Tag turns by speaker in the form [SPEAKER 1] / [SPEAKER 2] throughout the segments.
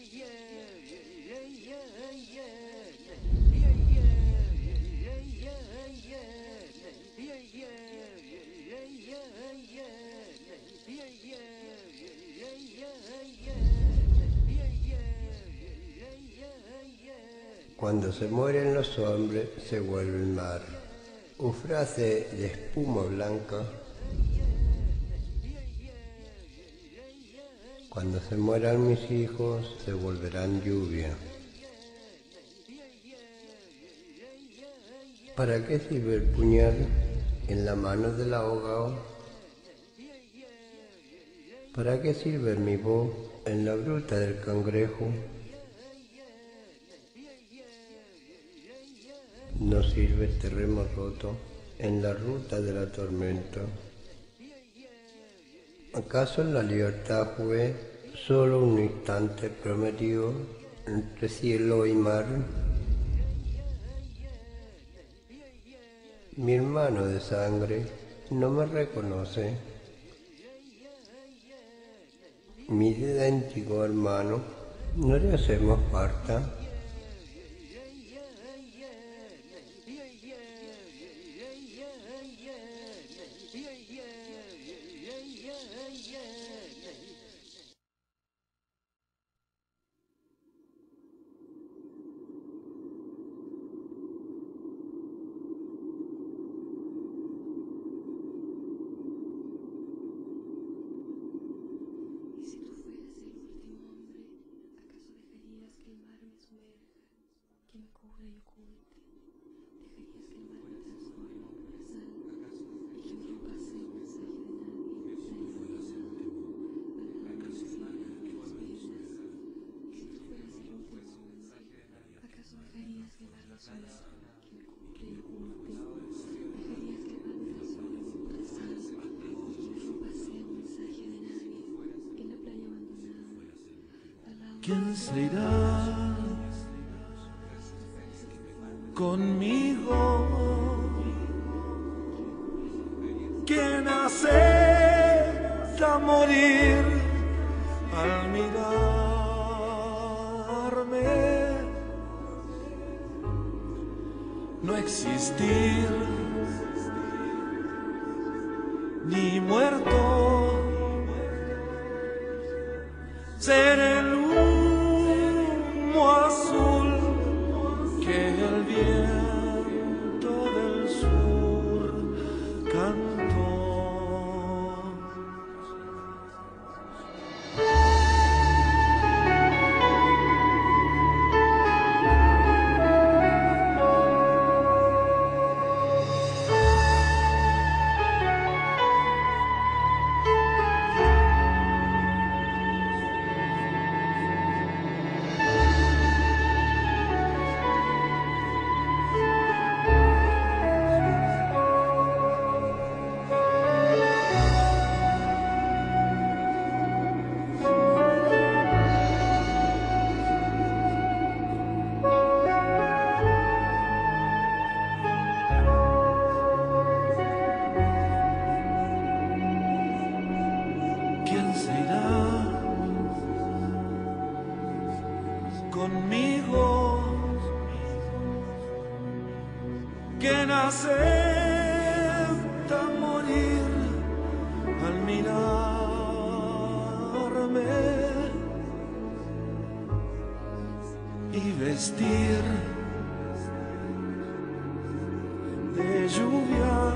[SPEAKER 1] Cuando se mueren los hombres se vuelve el mar. Frase de espuma blanca. Cuando se mueran mis hijos se volverán lluvia. ¿Para qué sirve el puñal en la mano del ahogado? ¿Para qué sirve mi voz en la bruta del cangrejo? No sirve este remo roto en la ruta de la tormenta. ¿Acaso la libertad fue solo un instante prometido entre cielo y mar? Mi hermano de sangre no me reconoce. Mi idéntico hermano, no le hacemos falta.
[SPEAKER 2] ¿Quién se irá conmigo? ¿Quién acepta morir al mirarme? No existir ni muerto, ser el humo azul que el viento del sur cantó. Conmigo, quien acepta morir al mirarme y vestir de lluvia,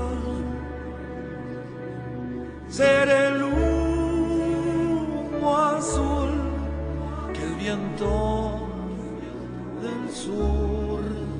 [SPEAKER 2] ser el humo azul que el viento del sur